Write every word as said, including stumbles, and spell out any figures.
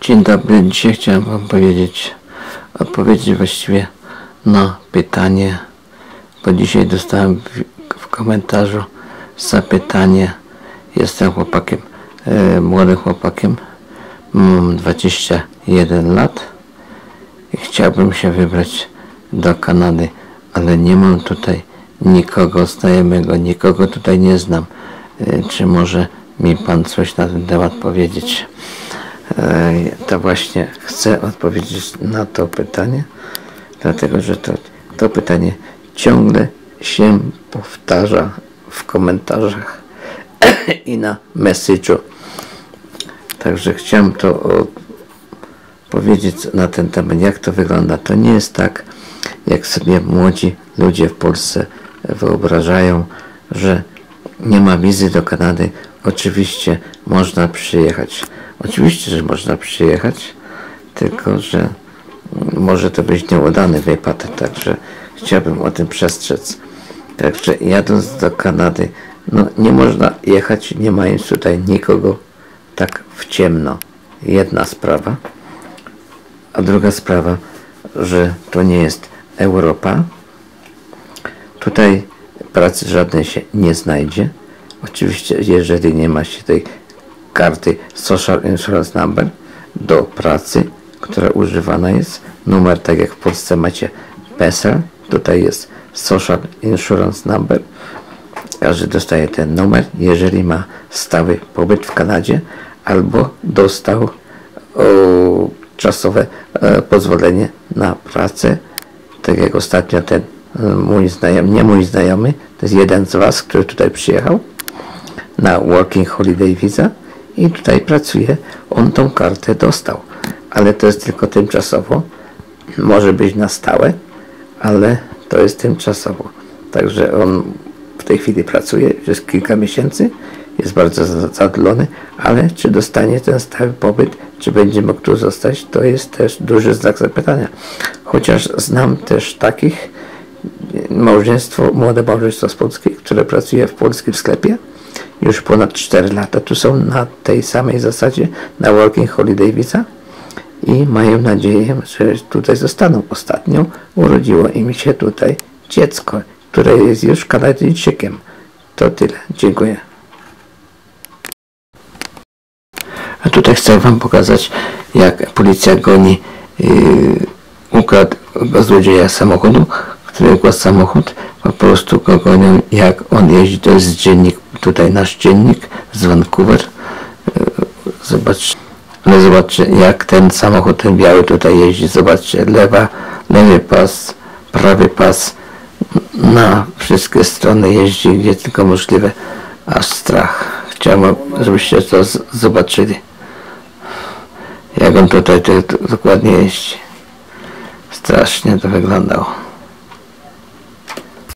Dzień dobry, dzisiaj chciałem wam powiedzieć, odpowiedzieć właściwie na pytanie, bo dzisiaj dostałem w, w komentarzu zapytanie. Jestem chłopakiem, e, młodym chłopakiem, mam dwadzieścia jeden lat i chciałbym się wybrać do Kanady, ale nie mam tutaj nikogo znajomego, nikogo tutaj nie znam. E, czy może mi pan coś na ten temat powiedzieć? To właśnie chcę odpowiedzieć na to pytanie, dlatego że to, to pytanie ciągle się powtarza w komentarzach i na message'u. Także chciałem to powiedzieć na ten temat, jak to wygląda. To nie jest tak, jak sobie młodzi ludzie w Polsce wyobrażają, że nie ma wizy do Kanady. Oczywiście można przyjechać. Oczywiście, że można przyjechać, tylko że może to być nieudany wypad, także chciałbym o tym przestrzec. Także jadąc do Kanady, no nie można jechać, nie mając tutaj nikogo tak w ciemno. Jedna sprawa. A druga sprawa, że to nie jest Europa. Tutaj pracy żadnej się nie znajdzie. Oczywiście, jeżeli nie ma się tej karty Social Insurance Number do pracy, która używana jest, numer, tak jak w Polsce macie P E S E L, tutaj jest Social Insurance Number, każdy dostaje ten numer, jeżeli ma stały pobyt w Kanadzie albo dostał o, czasowe e, pozwolenie na pracę, tak jak ostatnio ten mój znajomy, nie mój znajomy, to jest jeden z was, który tutaj przyjechał na Working Holiday Visa i tutaj pracuje, on tą kartę dostał, ale to jest tylko tymczasowo, może być na stałe, ale to jest tymczasowo, także on w tej chwili pracuje przez kilka miesięcy, jest bardzo zadowolony, ale czy dostanie ten stały pobyt, czy będzie mógł tu zostać, to jest też duży znak zapytania, chociaż znam też takich małżeństwo, młode małżeństwo z Polski, które pracuje w polskim sklepie już ponad cztery lata, tu są na tej samej zasadzie, na Working Holiday Visa i mają nadzieję, że tutaj zostaną. Ostatnio urodziło im się tutaj dziecko, które jest już Kanadyjczykiem. To tyle. Dziękuję. A tutaj chcę wam pokazać, jak policja goni yy, ukradł złodzieja samochodu, który ukradł samochód, po prostu go gonią, jak on jeździ. To jest dziennik, tutaj nasz dziennik z Vancouver. Zobaczcie, ale zobaczcie, jak ten samochód, ten biały tutaj jeździ. Zobaczcie, lewa, lewy pas, prawy pas, na wszystkie strony jeździ, gdzie tylko możliwe, aż strach. Chciałem, żebyście to zobaczyli, jak on tutaj to, to dokładnie jeździ. Strasznie to wyglądało.